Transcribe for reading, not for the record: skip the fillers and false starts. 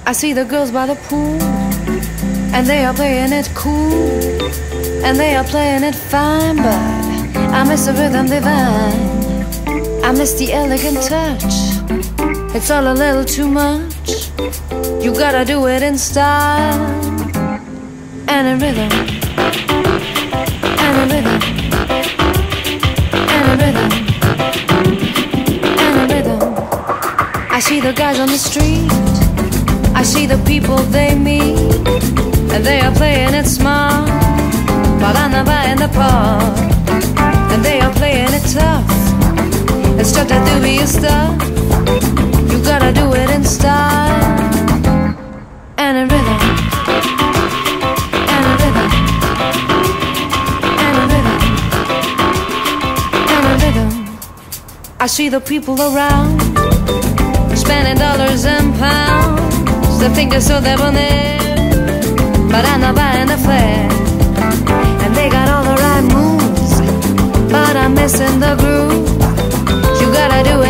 I see the girls by the pool, and they are playing it cool, and they are playing it fine, but I miss the rhythm divine. I miss the elegant touch. It's all a little too much. You gotta do it in style and in rhythm, and in rhythm, and in rhythm, and in rhythm. I see the guys on the street, I see the people they meet, and they are playing it smart, while I'm in the park, and they are playing it tough. It's just that dubious stuff. You gotta do it in style and in rhythm, and in rhythm, and in rhythm, and in rhythm. I see the people around spending dollars and pounds. They think they're so debonair, but I'm not buying the flair. And they got all the right moves, but I'm missing the groove. You gotta do it